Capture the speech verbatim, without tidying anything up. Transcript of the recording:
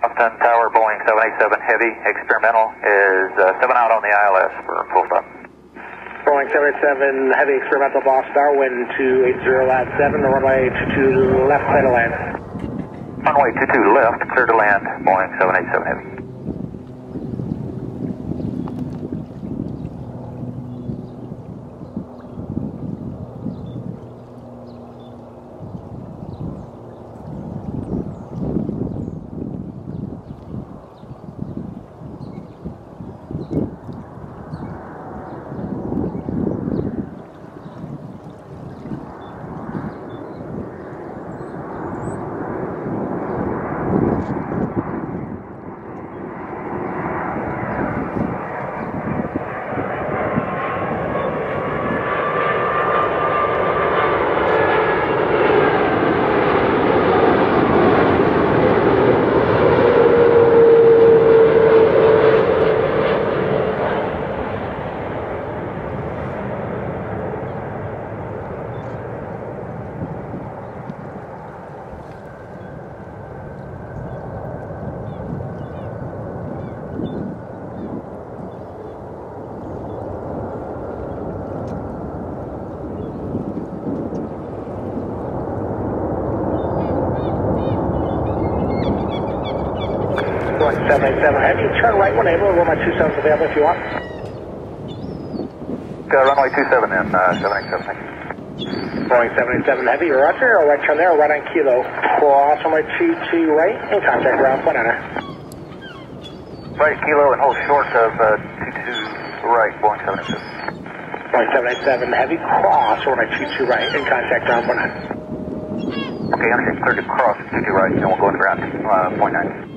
Boston Tower, Boeing seven eighty-seven Heavy, experimental is uh, seven out on the I L S for full stop. Boeing seven eighty-seven Heavy, experimental Boston Tower, wind two eighty, lat seven, the runway two two left, clear to land. Runway two two left, clear to land, Boeing seven eighty-seven Heavy. seven eighty-seven Heavy, turn right when able, runway two seven is available if you want. Uh, runway two seven in, uh, seven eighty-seven, thank you. Boeing seven eighty-seven Heavy, roger, right turn there, right on kilo, cross runway two two right, in contact ground, point niner. Right kilo and hold short of uh, two two right, Boeing seven eighty-seven. Boeing seven eighty-seven Heavy, cross runway two two right, in contact ground, point niner. Okay, understood, cleared to cross two two right, and we'll go to ground, uh, point nine.